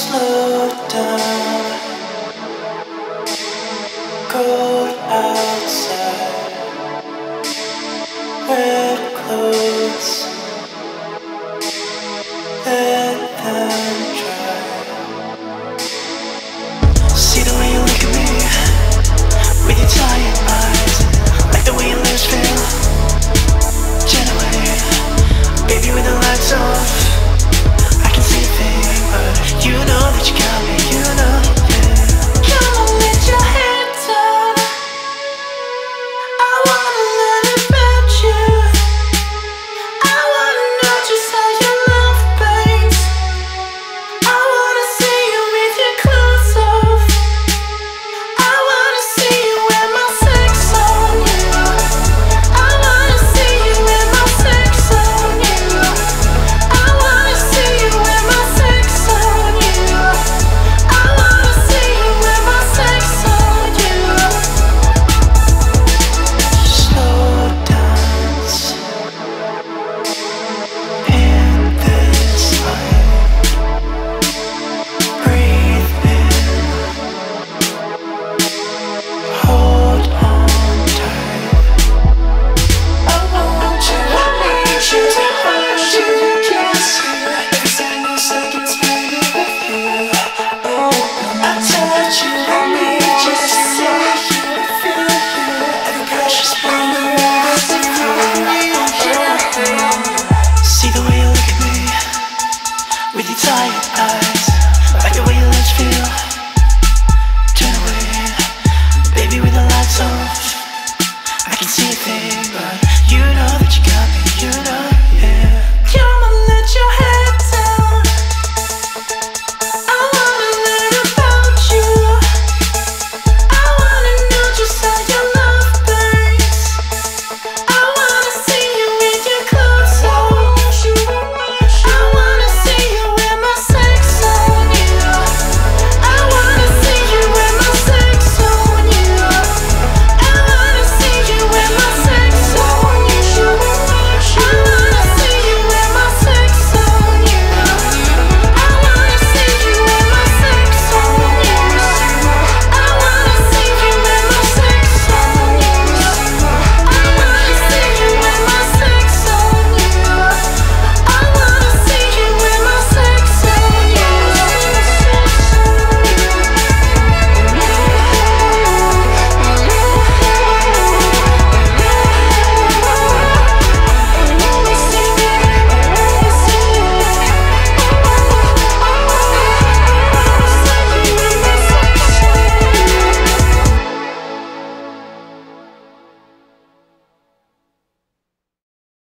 slow down. Cold outside, wet clothes, let them dry. See the way you look at me with your tired eyes, like the way your lips feel gently. Baby, with the lights off, I can see a thing, but you know that you got me, you know. Come on, let your head down. I wanna learn about you. I wanna know just how your love bangs. I wanna see you with your clothes off. I wanna see you with my sex on you. I wanna see you with my sex on you. I wanna see you with my sex on you. I wanna see you with my sex on you. Slow dance in this light. Breathe in, hold on tight. I want you, I need you to hold you, kiss you. Every single second spend it with you. I touch you, I need you to see you, feel you. Every precious moment is a see the way you look at me with your tired eyes, like the way your lips feel. Turn away, baby, with the lights off. I can see a thing, but you know that you got me, you know.